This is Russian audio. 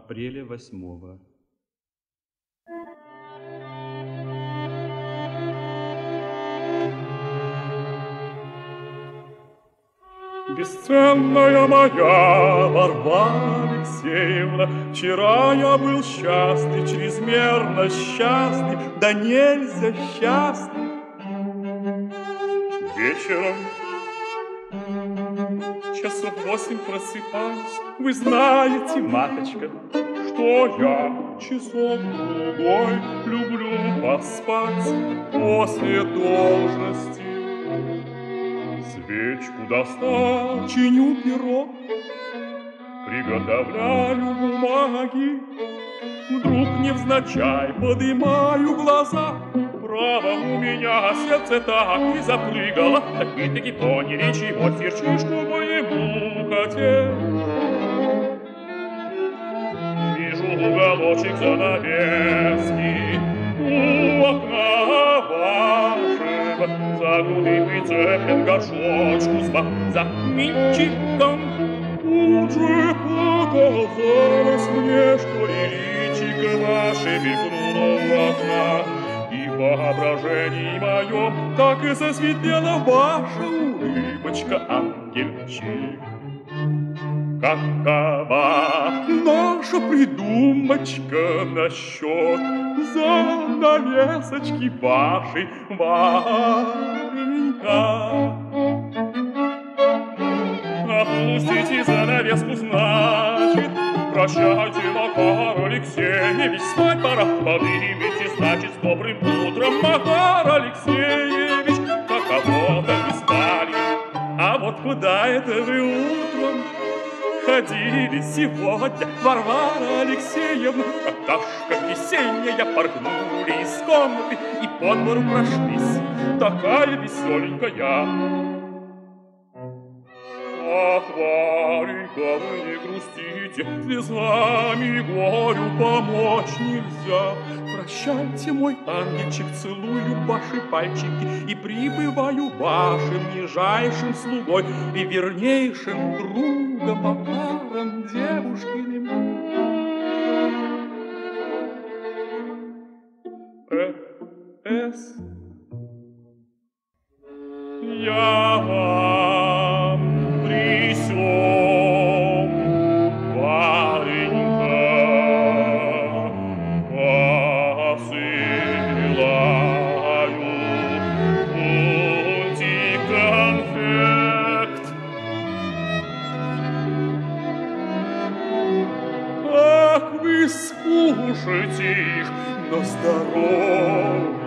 апреля 8-го. Бесценная моя Варвара Алексеевна, вчера я был счастлив, чрезмерно счастлив, да нельзя счастлив. Вечером часов 8 просыпаюсь. Вы знаете, маточка, что я часок-другой люблю поспать после должности. Свечку достал, чиню перо, приготовляю бумаги. Вдруг невзначай поднимаю глаза. Право, у меня сердце так и запрыгало. Таки-таки поняли, чего сердечку моему хотел. Вижу уголочек занавески у окна вашего. Загнутый прицеплен горшочку с бальзаминчиком. Тут же показалось мне, что и личико ваше мелькнуло в окна. И в воображении моем так и засветлела ваша улыбочка, ангельчик. Какова наша придумочка насчет занавесочки вашей, Варенька? Опустите занавеску, значит, прощайте, Макар Алексеевич, спать пора. Поднимите, значит, с добрым утром, Макар Алексеевич. Каково-то вы спали, а вот куда это вы утром ходили сегодня, Варвара Алексеевна? Какашка весенняя порхнули из комнаты и по двору прошлись, такая веселенькая. Ах, Варенька, вы не грустите, слезами горю помочь нельзя. Прощайте, мой ангельчик, целую ваши пальчики и прибываю вашим нижайшим слугой и вернейшим другом Макаром Девушкиным. С. Я вам при сём, Варенька, посылаю фунтик конфект. Ах, вы скушайте их на здоровье.